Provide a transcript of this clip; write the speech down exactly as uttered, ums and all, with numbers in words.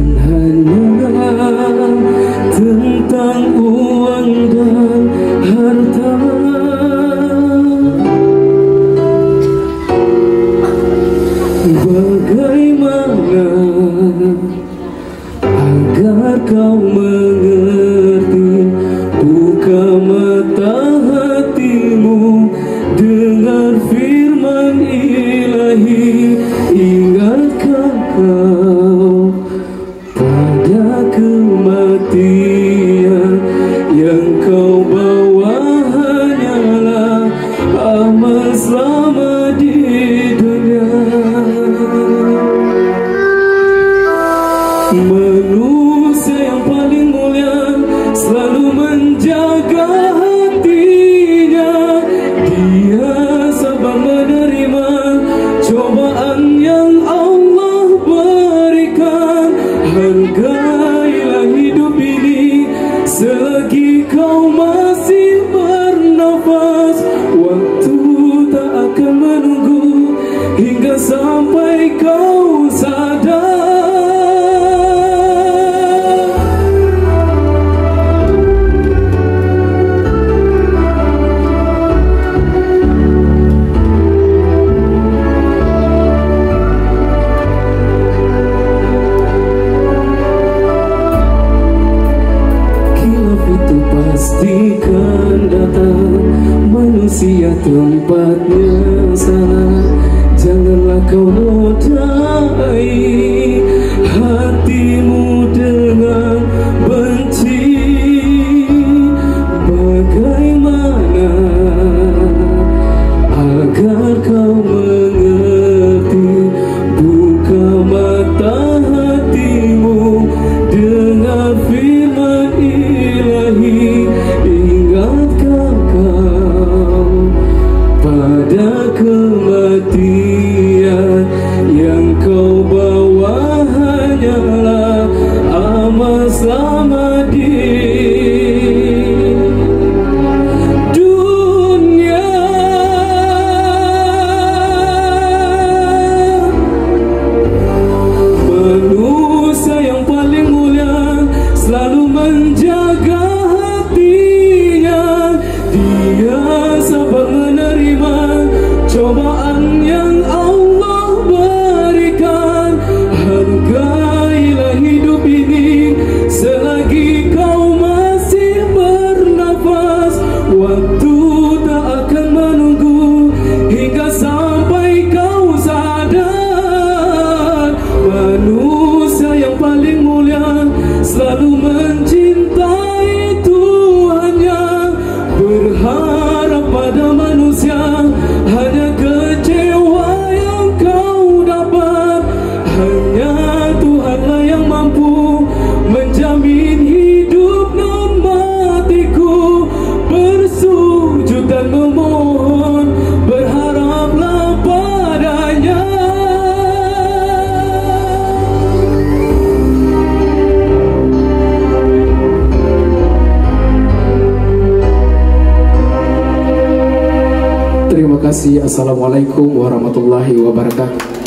kau mengerti, buka mata hatimu, dengar firman Ilahi. Ingatkah kau pada kematian yang kau bawa hanyalah amal selamat di dunia. Manusia yang paling mulia selalu menjaga hatinya. Dia sabar menerima cobaan yang Allah berikan. Hargailah hidup ini selagi kau masih bernafas. Waktu tak akan menunggu hingga sampai kau sadar. Pastikan datang, manusia tempatnya salah. Janganlah kau nodai hatimu dengan benci. Bagaimana agar kau mengerti? Buka mata hatimu, dengar firman Ilahi. Ingatkah kau pada kematian yang kau bawa hanyalah amal selamat di dunia. Manusia yang paling mulia selalu menjaga hatinya. Dia sabar menerima cobaan yang Allah berikan. Hargailah hidup ini selagi kau masih bernafas. Waktu tak akan menunggu hingga sampai kau sadar. Manusia yang paling mulia selalu mencintai Tuhannya. Berharap pada manusia hanya kecewa yang kau dapat. Hanya Tuhanlah yang mampu menjamin hidup dan matiku. Bersujud dan memohon, berharaplah padanya. Terima kasih. Assalamualaikum warahmatullahi wabarakatuh.